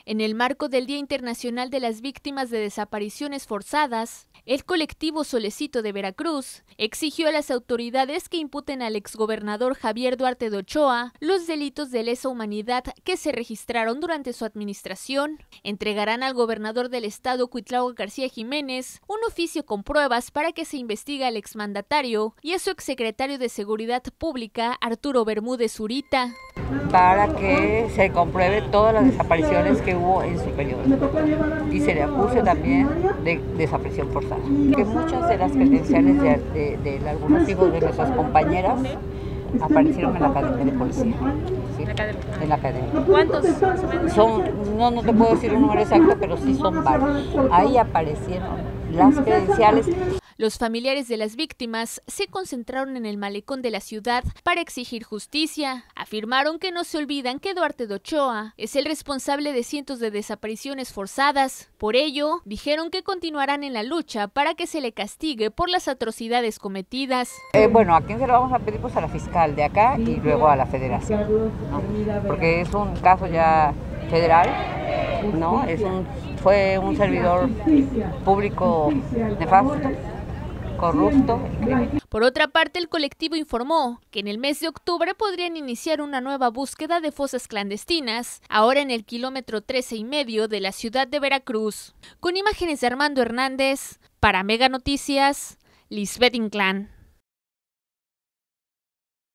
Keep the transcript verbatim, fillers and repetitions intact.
En el marco del Día Internacional de las Víctimas de Desapariciones Forzadas, el colectivo Solecito de Veracruz exigió a las autoridades que imputen al exgobernador Javier Duarte de Ochoa los delitos de lesa humanidad que se registraron durante su administración. Entregarán al gobernador del estado, Cuitlahua García Jiménez, un oficio con pruebas para que se investigue al exmandatario y a su exsecretario de Seguridad Pública, Arturo Bermúdez Zurita, para que se compruebe todas las desapariciones que hubo en su periodo y se le acuse también de desaparición forzada. Que muchas de las credenciales de, de, de algunos hijos de nuestras compañeras aparecieron en la academia de policía. ¿Sí? En la academia. ¿Cuántos? Son, no, no te puedo decir un número exacto, pero sí son varios. Ahí aparecieron las credenciales. Los familiares de las víctimas se concentraron en el malecón de la ciudad para exigir justicia. Afirmaron que no se olvidan que Duarte de Ochoa es el responsable de cientos de desapariciones forzadas. Por ello, dijeron que continuarán en la lucha para que se le castigue por las atrocidades cometidas. Eh, bueno, ¿a quién se lo vamos a pedir? Pues a la fiscal de acá y luego a la federación, ¿no? Porque es un caso ya federal, ¿no? Es un, fue un servidor público nefasto, corrupto. Por otra parte, el colectivo informó que en el mes de octubre podrían iniciar una nueva búsqueda de fosas clandestinas, ahora en el kilómetro trece y medio de la ciudad de Veracruz. Con imágenes de Armando Hernández, para Mega Noticias, Lisbeth Inclán.